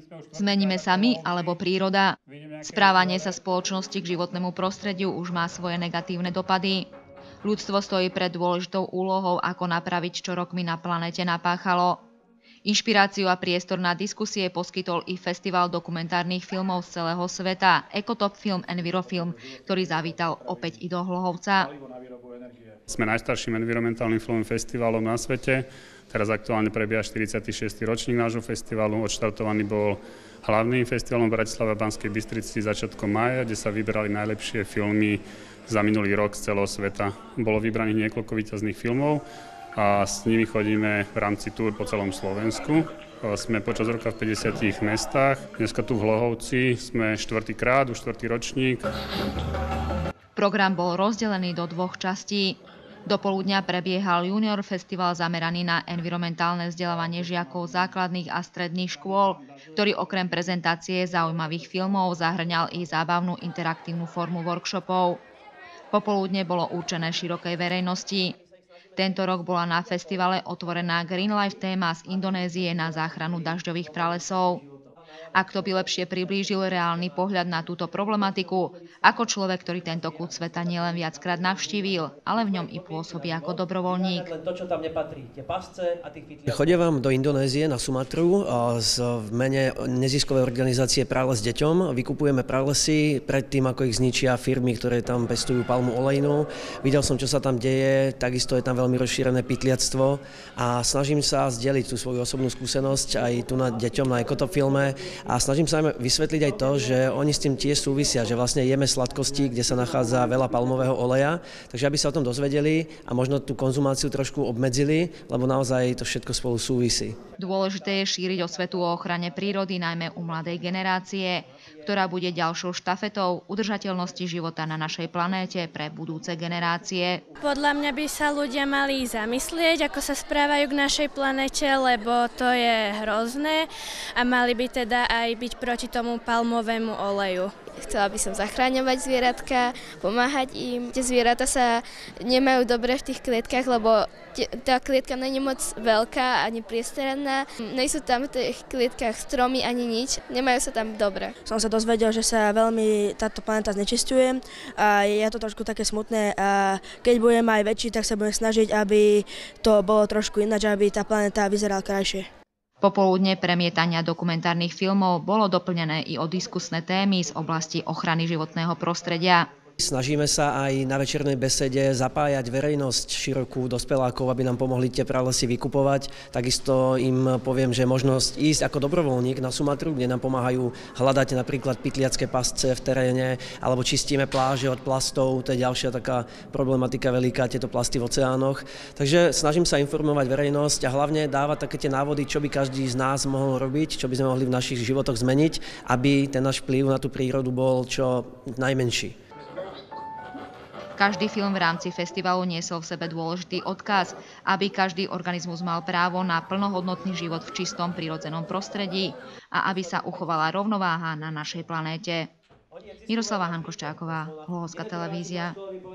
Zmeníme sa my alebo príroda. Správanie sa spoločnosti k životnému prostrediu už má svoje negatívne dopady. Ľudstvo stojí pred dôležitou úlohou, ako napraviť, čo rokmi na planéte napáchalo. Inšpiráciu a priestor na diskusie poskytol i festival dokumentárnych filmov z celého sveta Ecotop Film Envirofilm, ktorý zavítal opäť i do Hlohovca. Sme najstarším environmentálnym filmovým festivalom na svete. Teraz aktuálne prebieha 46. ročník nášho festivalu. Odštartovaný bol hlavným festivalom v Bratislave a Banskej Bystrici začiatkom mája, kde sa vyberali najlepšie filmy za minulý rok z celého sveta. Bolo vybraných niekoľko víťazných filmov a s nimi chodíme v rámci túr po celom Slovensku. Sme počas roka v 50 mestách. Dneska tu v Hlohovci sme štvrtýkrát, už štvrtý ročník. Program bol rozdelený do dvoch častí. Dopoludňa prebiehal junior festival zameraný na environmentálne vzdelávanie žiakov základných a stredných škôl, ktorý okrem prezentácie zaujímavých filmov zahŕňal i zábavnú interaktívnu formu workshopov. Popoludne bolo určené širokej verejnosti. Tento rok bola na festivale otvorená Green Life téma z Indonézie na záchranu dažďových pralesov. A kto by lepšie priblížil reálny pohľad na túto problematiku, ako človek, ktorý tento kút sveta nielen viackrát navštívil, ale v ňom i pôsobí ako dobrovoľník. Chodievam do Indonézie na Sumatru v mene neziskovej organizácie Prales deťom. Vykupujeme pralesy pred tým, ako ich zničia firmy, ktoré tam pestujú palmu olejnú. Videl som, čo sa tam deje, takisto je tam veľmi rozšírené pytliactvo a snažím sa zdieľiť tú svoju osobnú skúsenosť aj tu na deťom na Ecotop filme. A snažím sa im vysvetliť aj to, že oni s tým tiež súvisia, že vlastne jeme sladkosti, kde sa nachádza veľa palmového oleja, takže aby sa o tom dozvedeli a možno tú konzumáciu trošku obmedzili, lebo naozaj to všetko spolu súvisí. Dôležité je šíriť osvetu o ochrane prírody, najmä u mladej generácie, ktorá bude ďalšou štafetou udržateľnosti života na našej planéte pre budúce generácie. Podľa mňa by sa ľudia mali zamyslieť, ako sa správajú k našej planete, lebo to je hrozné a mali by teda aj byť proti tomu palmovému oleju. Chcela by som zachraňovať zvieratka, pomáhať im. Tie zvieratá sa nemajú dobre v tých klietkach, lebo tá klietka nie je moc veľká ani priestranná. Nejsú tam v tých klietkach stromy ani nič, nemajú sa tam dobre. Som sa dozvedel, že sa veľmi táto planéta znečisťuje a je to trošku také smutné a keď budem aj väčší, tak sa budem snažiť, aby to bolo trošku ináč, aby tá planéta vyzerala krajšie. Popoludne premietania dokumentárnych filmov bolo doplnené i o diskusné témy z oblasti ochrany životného prostredia. Snažíme sa aj na večernej besede zapájať verejnosť širokú dospelákov, aby nám pomohli tie pralesy vykupovať. Takisto im poviem, že možnosť ísť ako dobrovoľník na Sumatru, kde nám pomáhajú hľadať napríklad pytliacké pasce v teréne, alebo čistíme pláže od plastov, to je ďalšia taká problematika veľká, tieto plasty v oceánoch. Takže snažím sa informovať verejnosť a hlavne dávať také tie návody, čo by každý z nás mohol robiť, čo by sme mohli v našich životoch zmeniť, aby ten náš vplyv na tú prírodu bol čo najmenší. Každý film v rámci festivalu niesol v sebe dôležitý odkaz, aby každý organizmus mal právo na plnohodnotný život v čistom prírodzenom prostredí a aby sa uchovala rovnováha na našej planéte. Miroslava Hankoščáková, Hlohovská televízia.